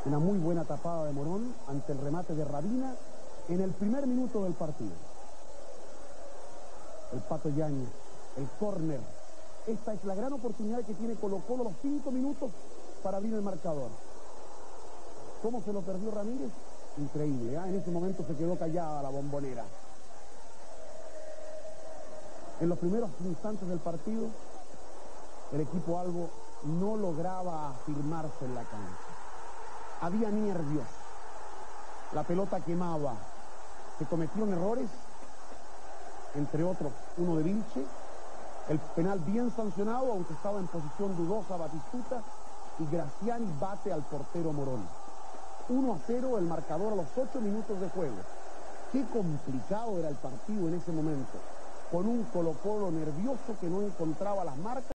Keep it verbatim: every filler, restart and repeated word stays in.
Una muy buena tapada de Morón ante el remate de Rabina en el primer minuto del partido. El Pato Yáñez, el córner. Esta es la gran oportunidad que tiene Colo-Colo, los cinco minutos para abrir el marcador. ¿Cómo se lo perdió Ramírez? Increíble, ¿eh? En ese momento se quedó callada la Bombonera. En los primeros instantes del partido, el equipo albo no lograba afirmarse en la cancha. Había nervios, la pelota quemaba, se cometieron errores, entre otros uno de Vilche, el penal bien sancionado, aunque estaba en posición dudosa Batistuta, y Graciani bate al portero Morón. uno a cero el marcador a los ocho minutos de juego. Qué complicado era el partido en ese momento, con un Colo-Colo nervioso que no encontraba las marcas.